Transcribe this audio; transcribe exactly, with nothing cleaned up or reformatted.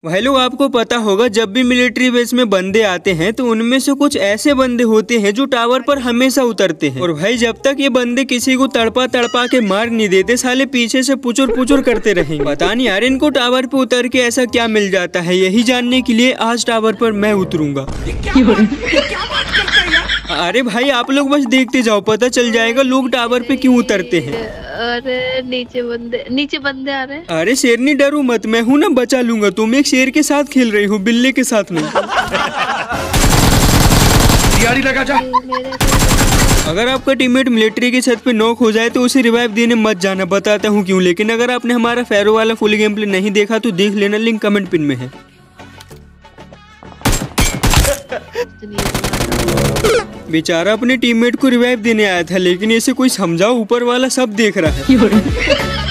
Hello, आपको पता होगा जब भी मिलिट्री बेस में बंदे आते हैं तो उनमें से कुछ ऐसे बंदे होते हैं जो टावर पर हमेशा उतरते हैं। और भाई जब तक ये बंदे किसी को तड़पा तड़पा के मार नहीं देते, साले पीछे से पुचुर पुचुर करते रहेंगे। पता नहीं यार इनको टावर पे उतर के ऐसा क्या मिल जाता है। यही जानने के लिए आज टावर पर मैं उतरूंगा। अरे भाई आप लोग बस देखते जाओ, पता चल जाएगा लोग टावर पे क्यों उतरते हैं। अरे नीचे बंदे नीचे बंदे आ रहे हैं। अरे शेरनी डरो मत, मैं हूँ ना, बचा लूंगा। तुम एक शेर के साथ खेल रही हो, बिल्ली के साथ नहीं। लगा जा। अगर आपका टीममेट मिलिट्री की छत पे नॉक हो जाए तो उसे रिवाइव देने मत जाना, बताता हूँ क्यों। लेकिन अगर आपने हमारा फैरो वाला फुल गेम प्ले नहीं देखा तो देख लेना, लिंक कमेंट पिन में है। बेचारा अपने टीममेट को रिवाइव देने आया था, लेकिन इसे कोई समझाओ, ऊपर वाला सब देख रहा है।